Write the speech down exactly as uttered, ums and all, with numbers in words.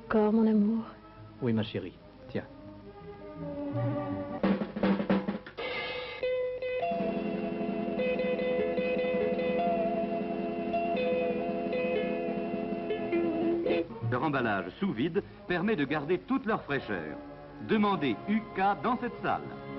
encore, mon amour? Oui, ma chérie. Tiens. Leur emballage sous vide permet de garder toute leur fraîcheur. Demandez U K dans cette salle.